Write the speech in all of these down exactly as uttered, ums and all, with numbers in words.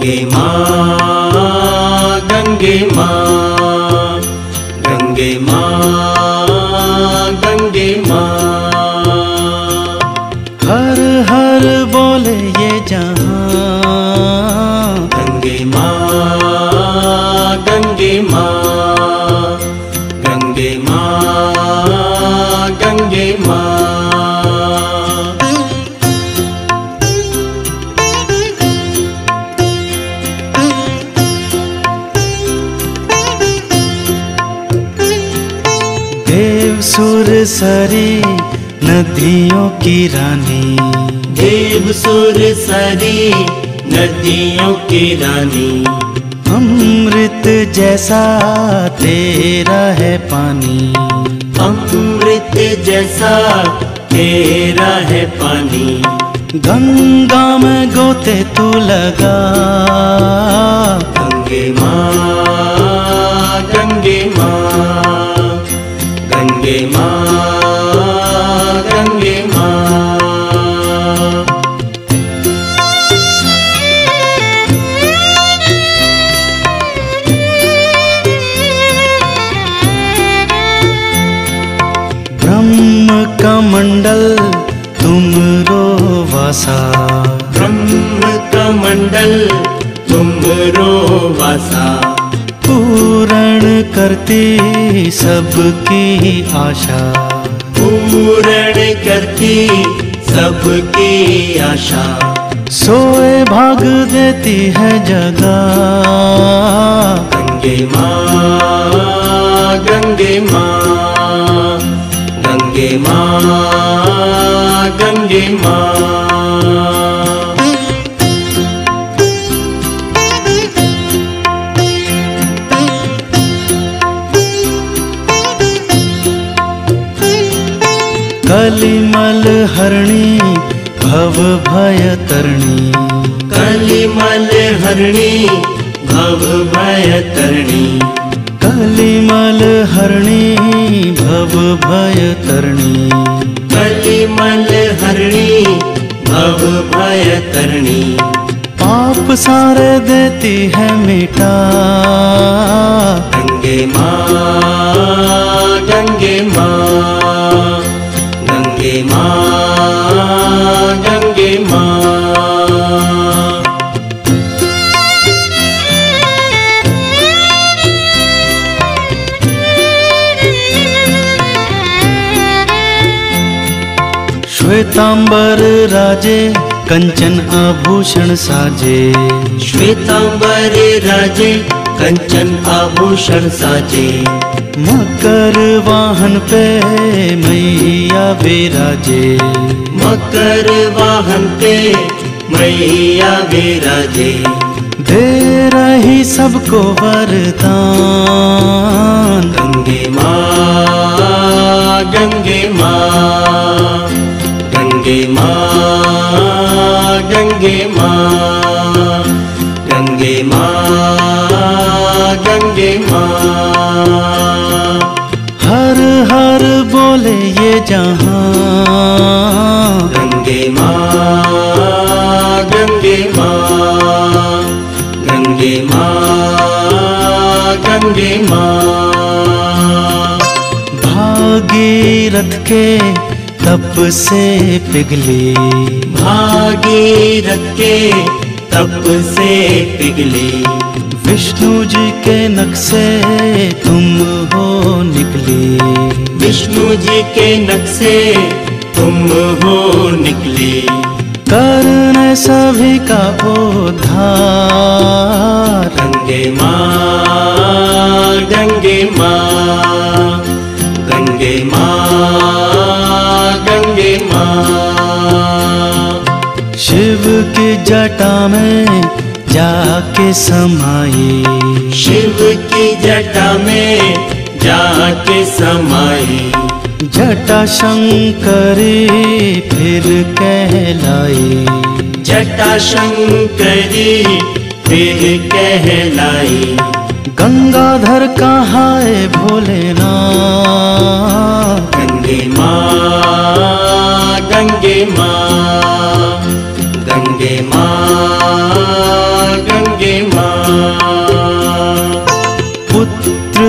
गंगे माँ गंगे माँ गंगे माँ गंगे माँ। हर हर बोले ये जहां, गंगे माँ गंगे माँ गंगे माँ गंगे माँ। देव सुर सरी नदियों की रानी, देव सुर सरी नदियों की रानी। अमृत जैसा तेरा है पानी, अमृत जैसा तेरा है पानी। गंगा में गोते तू लगा, गंगे माँ गंगे माँ गंगे माँ गंगे माँ। ब्रह्म का मंडल तुमरो वासा, ब्रह्म का मंडल तुमरो वासा। पूर्ण करती सबकी आशा, पूर्ण करती सबकी आशा। सोए भाग देती है जगा, गंगे माँ गंगे माँ गंगे माँ गंगे माँ। कलिमल हरणी भव भय तरणी, कलिमल हरणी भव भय तरणी। कलिमल हरणी भव भय तरणी। कलिमल हरणी भव भय तरणी। पाप सारे देती है मिटा, गंगे माँ गंगे माँ गंगे माँ गंगे माँ। श्वेतांबर राजे कंचन आभूषण साजे, श्वेतांबर राजे कंचन आभूषण साजे। मकर वाहन पे मैया विराजे, मकर वाहन पे मैया विराजे। दे रही सबको वरदान, गंगे माँ गंगे माँ गंगे माँ गंगे माँ गंगे माँ गंगे माँ। हर हर बोले ये जहां, गंगे माँ गंगे माँ गंगे माँ गंगे माँ। भागीरथ के तप से पिघली, भागीरथ के तप से पिघली। विष्णु जी के नख से तुम हो निकली, विष्णु जी के नख से तुम हो निकली। करने सभी का उद्धार, गंगे माँ गंगे माँ गंगे माँ गंगे माँ। शिव की जटा में जाके समाई, शिव की जटा में जाके समाई। जटा शंकरी फिर कहलाई, जटा शंकरी फिर कहलाई। गंगाधर कहाए भोलेनाथ, गंगे माँ गंगे माँ गंगे माँ गंगे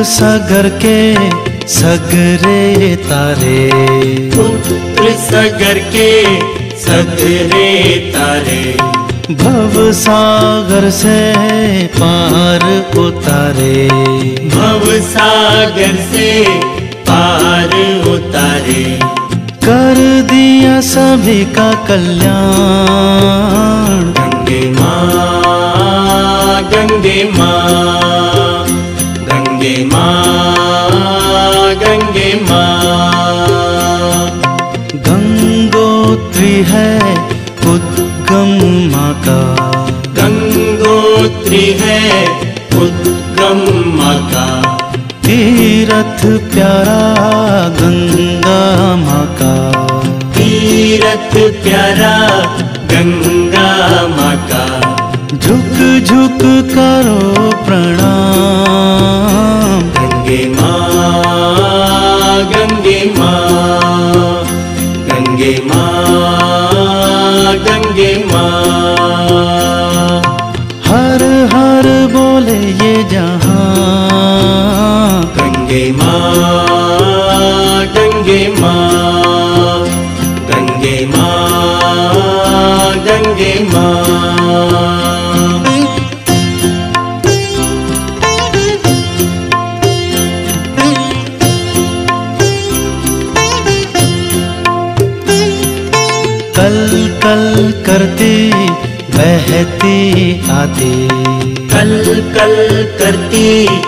सागर के सगरे तारे, पुत्र सागर के सगरे तारे, भव सागर से पार उतारे, भव सागर से पार उतारे, कर दिया सभी का कल्याण। गंगे माँ, गंगे माँ, गंगे माँ, गंगे माँ। गंगोत्री है उद्गम माँ का, गंगोत्री है उद्गम माँ का, तीरथ प्यारा गंगा माँ का, तीरथ प्यारा गंगा माँ का। झुक झुक करो प्रणाम। गंगे माँ, गंगे माँ, गंगे माँ, गंगे माँ। हर हर बोले ये जहां। गंगे माँ, गंगे माँ, गंगे माँ, गंगे माँ। कल कल करती बहती आती, कल कल करती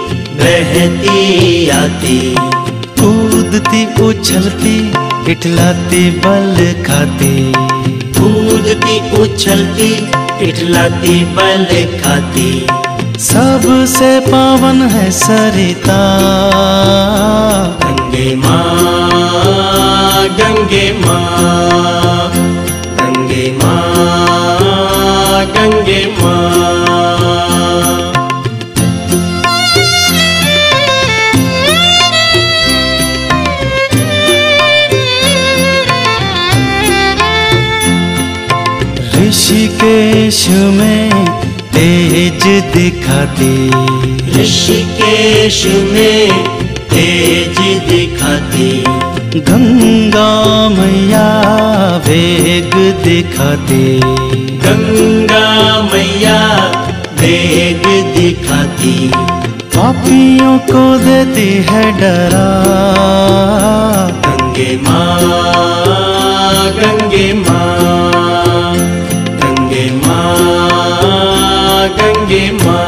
बहती आती, कूदती उछलती इठलाती बल खाती, कूदती उछलती इठलाती बल खाती। सबसे पावन है सरिता। गंगे माँ, गंगे माँ, गंगे माँ, गंगे माँ। ऋषिकेश में तेज दिखाती, ऋषिकेश में तेज दिखाती, गंगा मैया वेग दिखाती, गंगा मैया वेग दिखाती। पापियों को देती है डरा। गंगे माँ, गंगे माँ, गंगे माँ, गंगे माँ।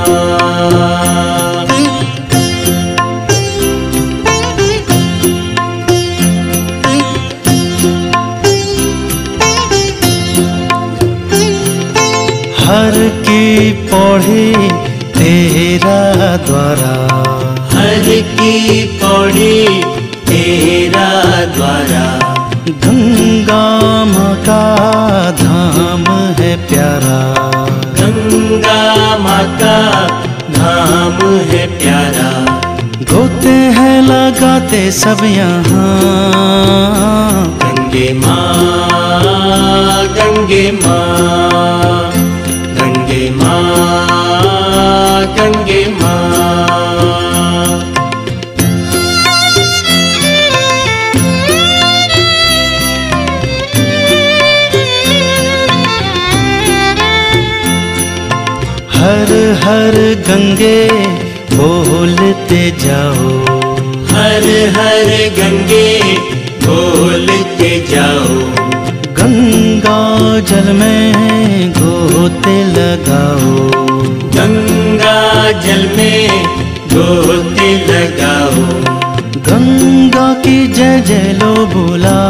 हर की पौड़ी तेरा द्वारा, हर की पौड़ी तेरा द्वारा, गंगा माँ का धाम है प्यारा, गंगा माँ का धाम है प्यारा। गोते हैं लगाते सब यहाँ। गंगे माँ, गंगे माँ, गंगे माँ, गंगे माँ। हर हर गंगे बोलते जाओ, हर हर गंगे बोलते जाओ, गंगा जल में गोते लगाओ, गंगा जल में गोते लगाओ, गंगा की जय जय लो बोला।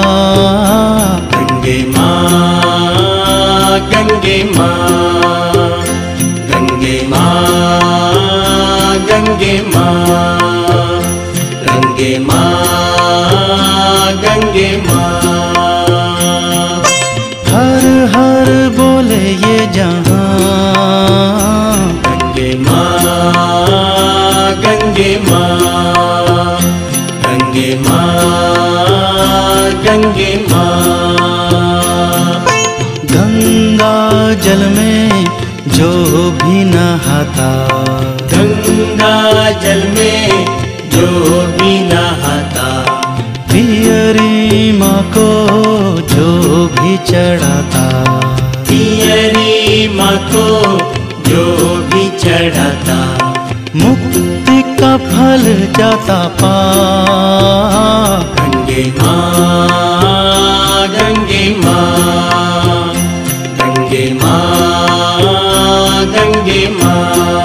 गंगे माँ, गंगे माँ, गंगे माँ, गंगे माँ, गंगे माँ, गंगे माँ। हर हर बोले ये जहां। गंगे माँ, गंगे माँ, गंगे माँ, गंगे माँ। गंगा जल में जो भी नहाता, गंगा जल में जो भी नहाता, पियरी माँ को जो भी चढ़ाता, पियरी माँ को जो भी चढ़ाता, मुक्ति का फल जाता पा। गंगे माँ, गंगे माँ, गंगे माँ, गंगे माँ।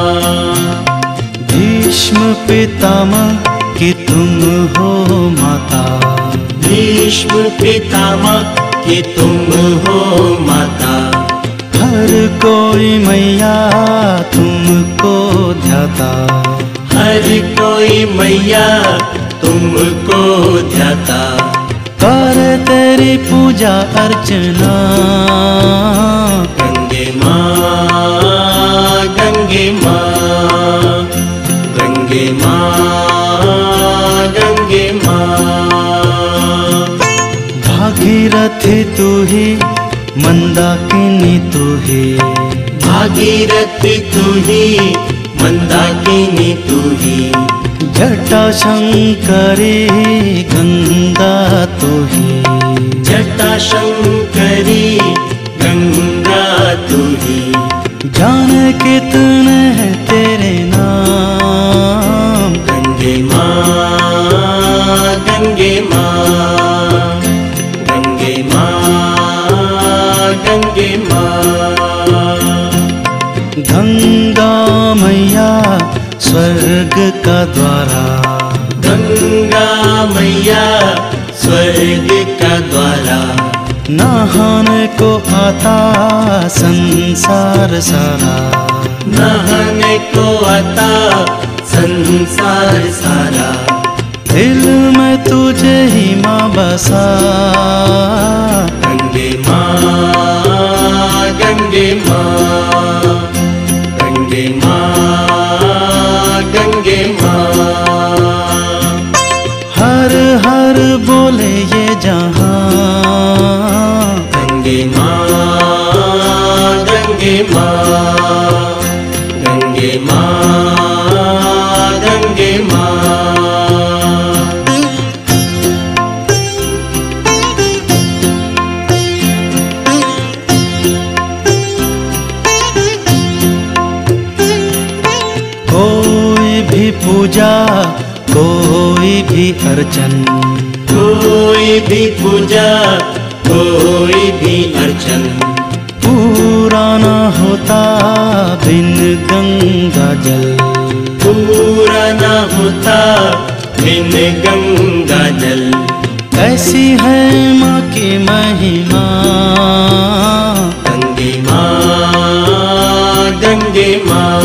भीष्म पितामह कि तुम हो माता, भीष्म पितामह कि तुम हो माता, हर कोई मैया तुमको ध्याता, हर कोई मैया तुमको ध्याता, कर तेरी पूजा अर्चना। गंगे माँ, गंगे माँ, गंगे माँ, गंगे माँ। भागीरथी तू ही, मंदाकिनी तू ही, भागीरथी तू ही, मंदाकिनी तू ही, जटा शंकरी गंगा तू ही, जटा शंकरी गंगा तू ही। जाने कितने हैं तेरे नाम। गंगे माँ, गंगे माँ, गंगे माँ, गंगे माँ। गंगा मैया स्वर्ग का द्वारा, गंगा मैया स्वर्ग का द्वारा, नहाने को आता संसार सारा, नहाने को आता संसार सारा। दिल में तुझे ही माँ बसा। गंगे माँ, गंगे माँ, गंगे माँ, गंगे माँ। हर हर बोले ये जहाँ। गंगे माँ, गंगे माँ, गंगे माँ, गंगे माँ। कोई भी पूजा, कोई भी अर्चन, कोई भी पूजा, कोई भी अर्चन, पूरा न होता बिन गंगा जल, पूरा न होता बिन गंगा जल। कैसी है माँ की महिमा। गंगे माँ, गंगे माँ,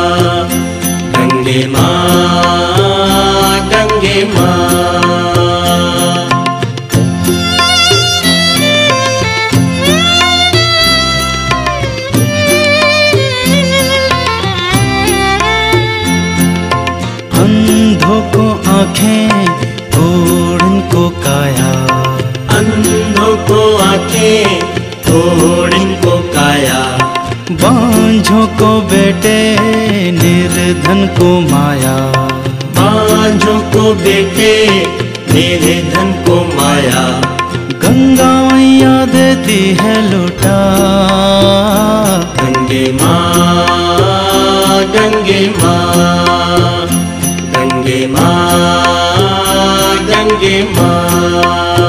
गंगे माँ, गंगे माँ। अंधों को आँखें, कोढ़न को काया, अंधों को आँखें, कोढ़न को काया, बांझों को बेटे, निर्धन को माया, बांझों को बेटे, निर्धन को माया। गंगा मैया देती है लौटा। गंगे माँ, गंगे माँ, गंगे माँ, गंगे माँ।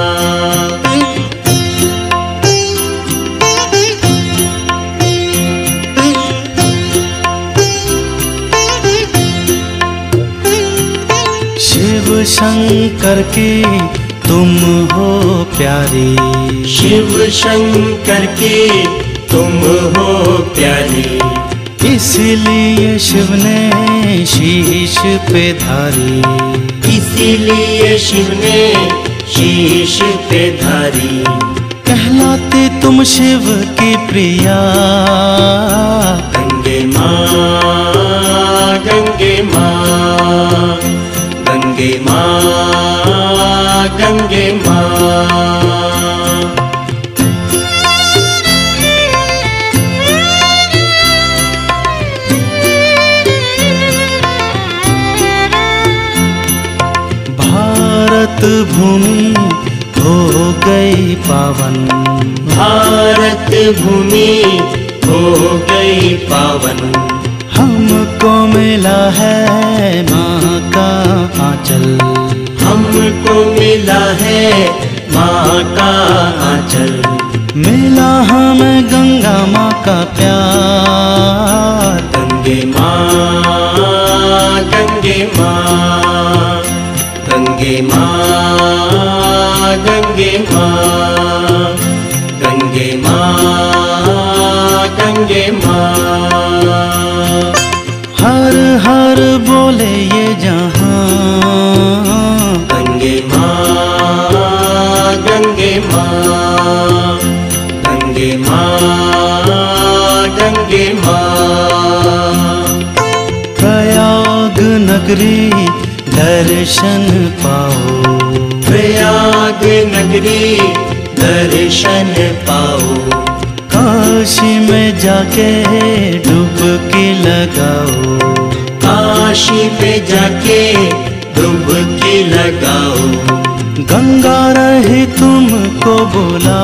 शिव शंकर की तुम हो प्यारी, शिव शंकर की तुम हो प्यारी, इसलिए शिव ने शीश पे धारी, इसीलिए शिव ने शीश पे धारी। कहलाती तुम शिव की प्रिया। गंगे माँ, गंगे माँ, गंगे माँ, गंगे माँ। भारत भूमि हो गई पावन, भारत भूमि हो गई पावन। हमको मिला है माँ का आंचल, हमको मिला है माँ का आंचल। मिला हमें गंगा माँ का प्यार। गंगे माँ, गंगे माँ, गंगे माँ, गंगे माँ, गंगे माँ, गंगे माँ। हर हर बोले ये जहाँ, गंगे माँ, गंगे माँ, गंगे माँ, गंगे माँ। प्रयाग नगरी दर्शन पाओ, प्रयाग नगरी दर्शन पाओ। काशी में जाके डुबकी लगाओ, काशी में जाके डुबकी लगाओ। गंगा रही तुमको बुला।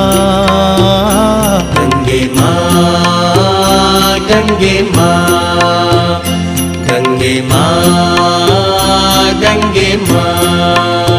गंगे माँ, गंगे माँ, गंगे माँ, गंगे माँ।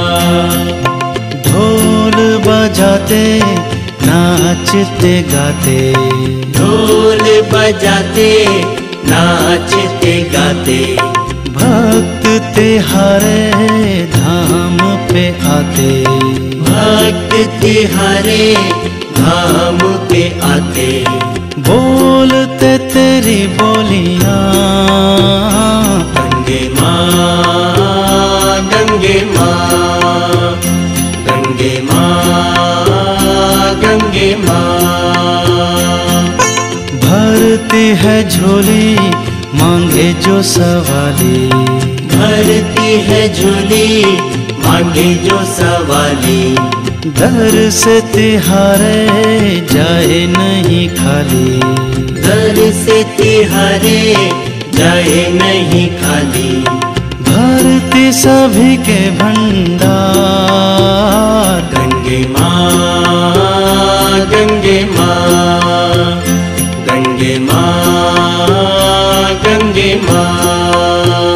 ढोल बजाते नाचते गाते, ढोल बजाते नाचते गाते। भक्त तिहारे धाम पे आते, भक्त तिहारे धाम पे आते। बोलते तेरी बोलियां। गंगे माँ, गंगे माँ, गंगे माँ, गंगे माँ। भरती है झोली मांगे जो सवाली, भरती है झोली मांगे जो सवाली। दर से तिहारे जाए नहीं खाली, दर से तिहारे जाए नहीं खाली। भरती सभी के भंडार। गंगे माँ, गंगे माँ, गंगे माँ, गंगे माँ।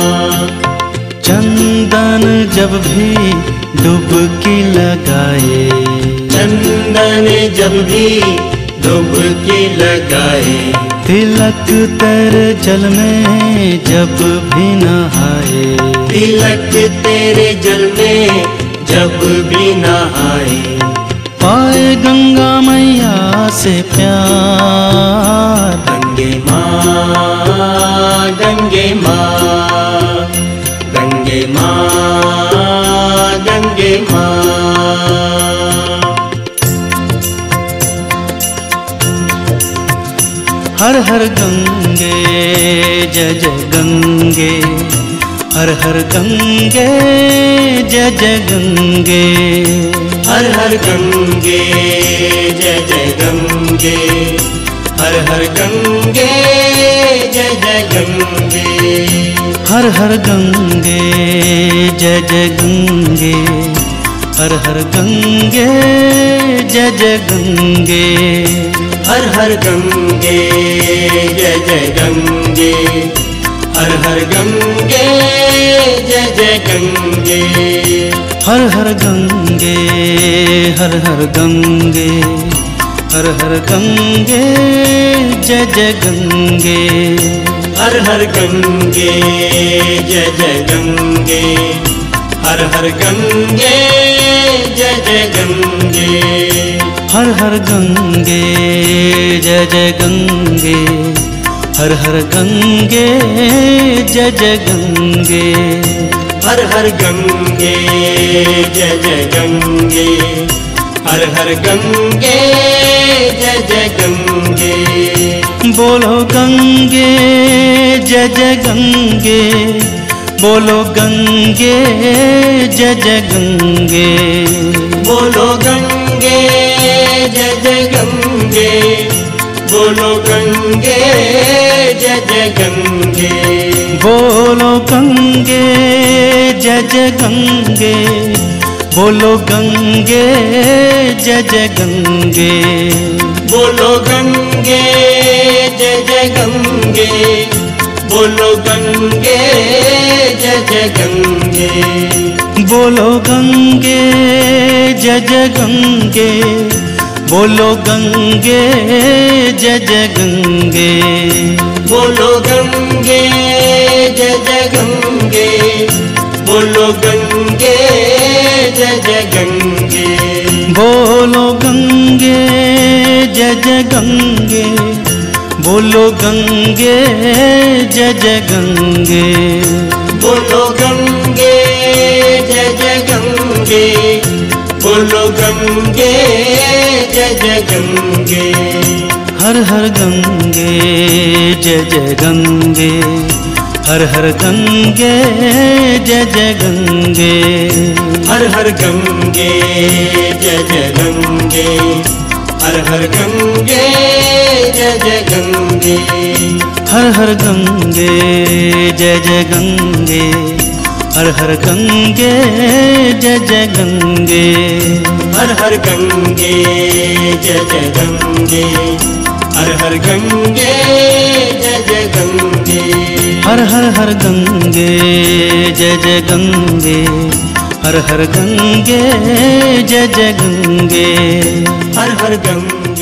चंदन जब भी डुबकी लगाए, चंदन जब भी डुबकी लगाए। तिलक तेरे जल में जब भी नहाए, तिलक तेरे जल में जब भी नहाए। पाए गंगा मैया से प्यार। गंगे माँ, गंगे माँ, गंगे माँ, गंगे माँ। हर हर गंगे जय जय गंगे, हर हर गंगे जय जय गंगे। हर हर गंगे जय जय गंगे, हर हर गंगे जय जय गंगे। हर हर गंगे जय जय गंगे, हर हर गंगे जय जय गंगे। हर हर गंगे जय जय गंगे, हर हर गंगे जय जय गंगे। हर हर गंगे हर हर गंगे, हर हर गंगे जय जय गंगे। हर हर गंगे जय जय गंगे, हर हर गंगे जय जय गंगे। हर हर गंगे जय जय गंगे, हर हर गंगे जय जय गंगे। हर हर गंगे जय जय गंगे, हर हर गंगे जय जय गंगे। बोलो गंगे जय जय गंगे, बोलो गंगे जय जय गंगे। बोलो गंगे जय जय गंगे, बोलो गंगे जय जय गंगे। बोलो गंगे जय जय गंगे, बोलो गंगे जय जय गंगे, बोलो गंगे जय जय गंगे, बोलो गंगे जय जय गंगे, बोलो गंगे जय जय गंगे, बोलो गंगे जय जय गंगे, बोलो गंगे जय जय गंगे, बोलो गंगे जय जय गंगे, बोलो गंगे जय जय गंगे, बोलो गंगे जय जय गंगे, बोलो गंगे जय जय गंगे, बोलो गंगे जय जय गंगे, हर हर गंगे जय जय गंगे, हर हर गंगे जय जय गंगे, हर हर गंगे जय जय गंगे, हर हर गंगे जय जय गंगे, हर हर गंगे जय जय गंगे, हर हर गंगे जय जय गंगे, हर हर गंगे जय जय गंगे, हर हर गंगे जय जय गंगे, हर हर हर गंगे जय जय गंगे, हर हर गंगे जय जय गंगे, हर हर गंगे